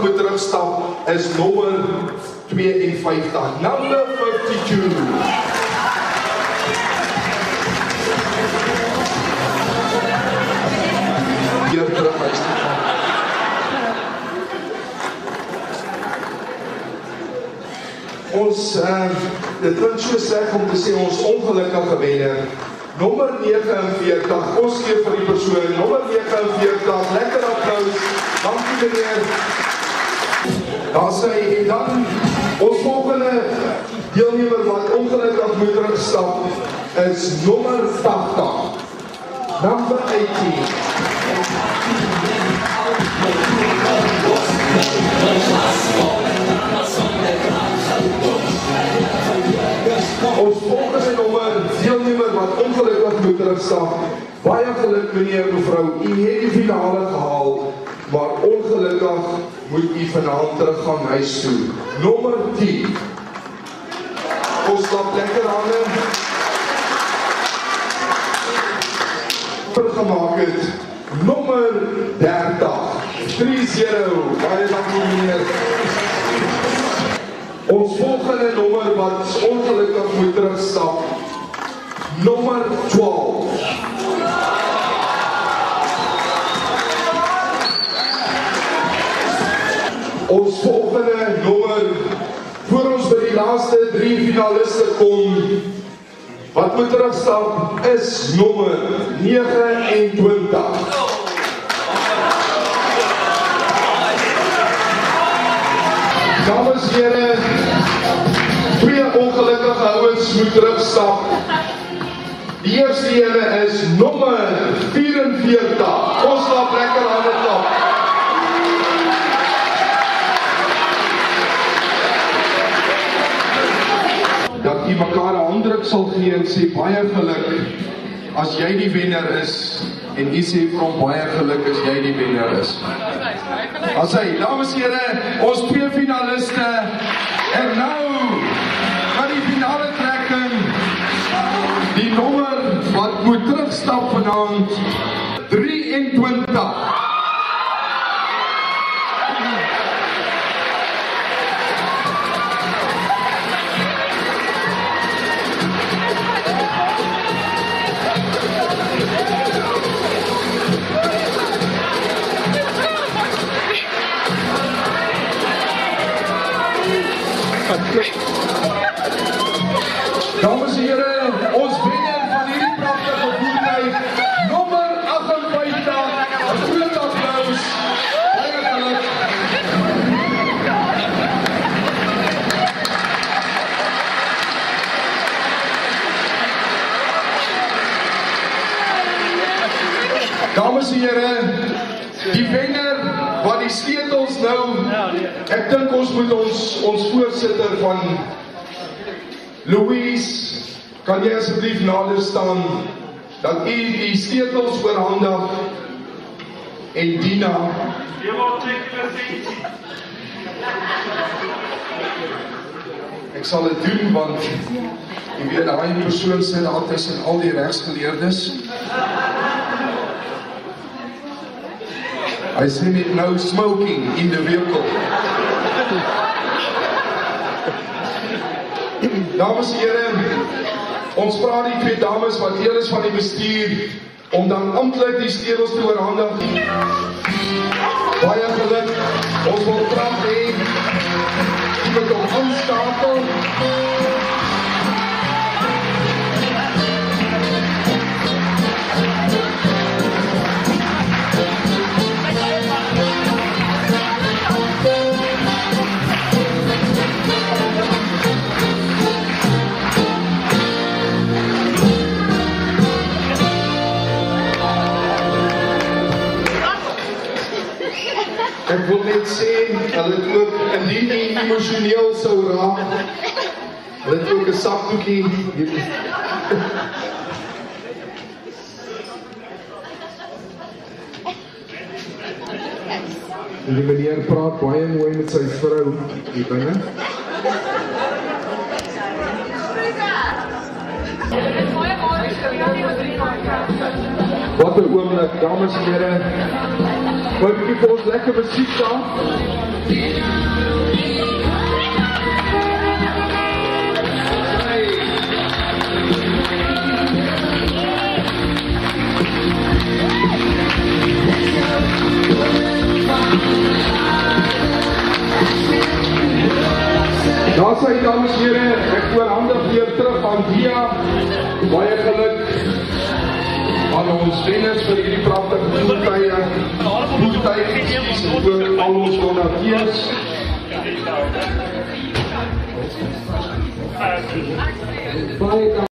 moet terugstap is nommer 52. Number 52. Hier terug huis toe gaan. Ons, dit klink so sleg om te sê ons ongelukkige wenner. Nommer 49, ons gee vir die persoon, nommer 49, lekker applaus, dankie meneer. Daar sê, en dan, ons volgende deelnemer wat ongelukkig moet terugstap, is nommer 80, number 18. Ons volgende nommer, deelnemer wat ongelukkig moet terugstap. Baie geluk meneer, mevrou, u het die finale gehaal, maar ongelukkig moet u vanavond terug gaan huis toe. Nommer 10. Ons stap lekker hande. Vergemaak het. Nommer 30. 3-0. Baie dankie meneer. Ons volgende nommer wat ongelukkig moet terugstap, nommer 12. Ons volgende nommer, voor ons by die laaste 3 finaliste kom, wat moet terugstap, is nommer 29. Dames en heren, 2 ongelukkige ouens moet terugstap. Die eerste ene is nommer 44. Ons stap lekker aan het klap. Dat u mekaar 'n handdruk sal gee en sê baie geluk as jy die wenner is, en u sê vir hom baie geluk as jy die wenner is. As hy, dames en heren, ons 2 finaliste, en nou gaan die finale trekking, die nommer wat moet terugstap vanavond, 23. Dames en heren, ons wenner van hierdie prachtige voertuig, nommer 58, 'n groot applaus, baie geluk. Dames en heren, die wenner wat die sleutels nou, ek dink ons moet ons voorsitter van Royce, kan jy asseblief nader staan, dat u die sleutels oorhandig, en Dina, ek sal dit doen, want jy weet, die persoon sê dat hy sien al die regsgeleerdes. Hy sê net no smoking in the vehicle. Dames en heren, ons vra die 2 dames wat deel is van die bestuur, om dan amptelik die sleutels te oorhandig. Baie geluk, ons wil graag hê, die moet hom aanskakel. Ek wil net sê, hulle het ook, indien die emotioneel sou raak, hulle het ook 'n sakdoekie. En die meneer praat baie mooi met sy vrou hier binne. Wat 'n oomblik, dames en heren. Wil ek vir ons lekker musiek daar? Daar sy dames en heren, ek oorhandig weer terug aan Dia. Baie geluk aan ons wenners vir hierdie pragtige voertuie, vir al ons donateurs.